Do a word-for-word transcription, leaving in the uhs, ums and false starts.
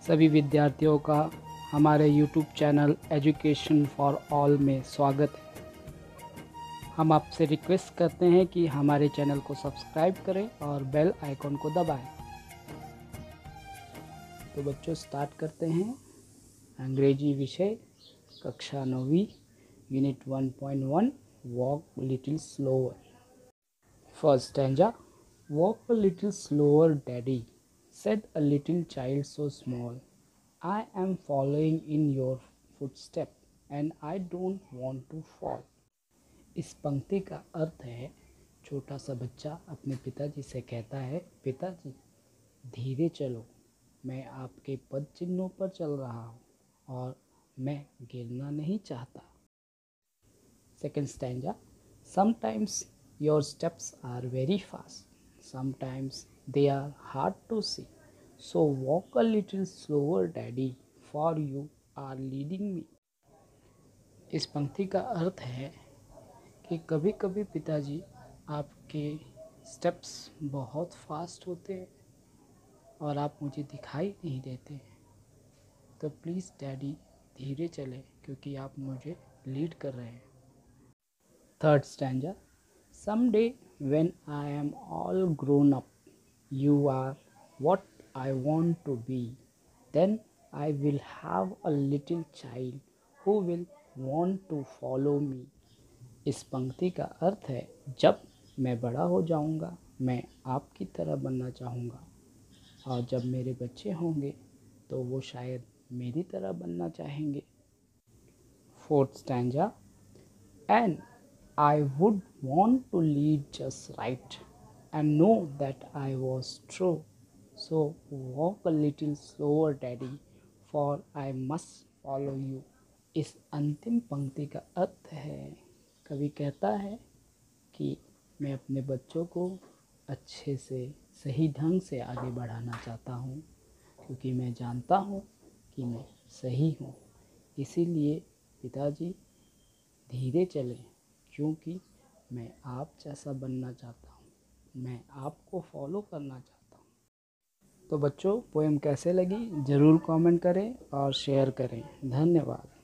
सभी विद्यार्थियों का हमारे YouTube channel education for all में स्वागत है। हम आपसे रिक्वेस्ट करते हैं कि हमारे चैनल को सब्सक्राइब करें और बेल आइकॉन को दबाएं। तो बच्चों स्टार्ट करते हैं। अंग्रेजी विषय कक्षा नौवीं unit one point one walk little slower. First stanza. Walk a little slower daddy, said a little child so small. I am following in your footsteps and I don't want to fall. इस पंक्ति का अर्थ है, छोटा सा बच्चा अपने पिताजी से कहता है, पिताजी धीरे चलो, मैं आपके पद चिन्हों पर चल रहा हूँ और मैं गिरना नहीं चाहता। Second stanza. Sometimes your steps are very fast, sometimes they are hard to see. So walk a little slower, Daddy, for you are leading me. इस पंक्ति का अर्थ है कि कभी कभी पिताजी आपके स्टेप्स बहुत फास्ट होते हैं और आप मुझे दिखाई नहीं देते, तो प्लीज़ डैडी धीरे चले क्योंकि आप मुझे लीड कर रहे हैं। Third stanza. Someday when I am all grown up, you are what I want to be. Then I will have a little child who will want to follow me. इस पंक्ति का अर्थ है, जब मैं बड़ा हो जाऊंगा मैं आपकी तरह बनना चाहूँगा और जब मेरे बच्चे होंगे तो वो शायद मेरी तरह बनना चाहेंगे। Fourth stanza. And I would want to lead just right and know that I was true. So walk a little slower, Daddy, for I must follow you. इस अंतिम पंक्ति का अर्थ है, कवि कहता है कि मैं अपने बच्चों को अच्छे से सही ढंग से आगे बढ़ाना चाहता हूँ क्योंकि मैं जानता हूँ कि मैं सही हूँ। इसीलिए पिताजी धीरे चलें क्योंकि मैं आप जैसा बनना चाहता हूँ, मैं आपको फॉलो करना चाहता हूँ। तो बच्चों पोएम कैसे लगी ज़रूर कमेंट करें और शेयर करें। धन्यवाद।